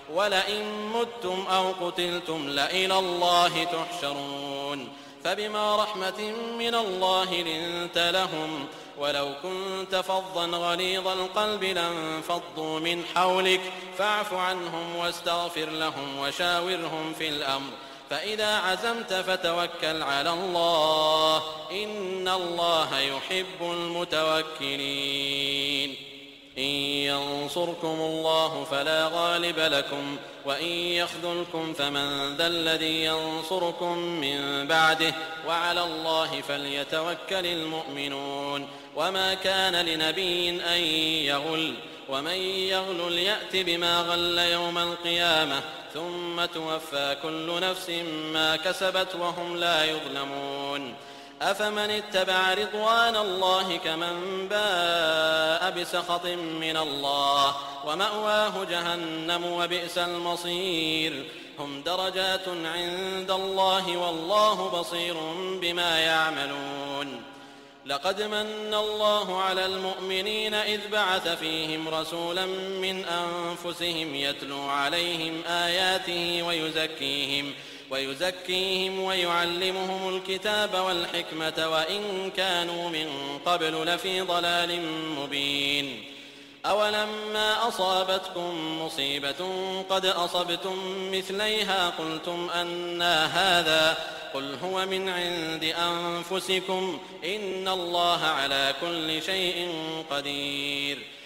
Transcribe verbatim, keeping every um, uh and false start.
ولئن متم أو قتلتم لإلى الله تحشرون فبما رحمة من الله لنت لهم ولو كنت فظا غليظ القلب لانفضوا من حولك فاعف عنهم واستغفر لهم وشاورهم في الأمر فإذا عزمت فتوكل على الله إن الله يحب المتوكلين إن ينصركم الله فلا غالب لكم وإن يخذلكم فمن ذا الذي ينصركم من بعده وعلى الله فليتوكل المؤمنون وما كان لنبي أن يغل ومن يغل يأت بما غل يوم القيامة ثم توفى كل نفس ما كسبت وهم لا يظلمون أفمن اتبع رضوان الله كمن باء بسخط من الله ومأواه جهنم وبئس المصير هم درجات عند الله والله بصير بما يعملون لقد من الله على المؤمنين إذ بعث فيهم رسولا من أنفسهم يتلو عليهم آياته ويزكيهم ويزكيهم ويعلمهم الكتاب والحكمة وإن كانوا من قبل لفي ضلال مبين أولما أصابتكم مصيبة قد أصبتم مثليها قلتم أنى هذا قل هو من عند أنفسكم إن الله على كل شيء قدير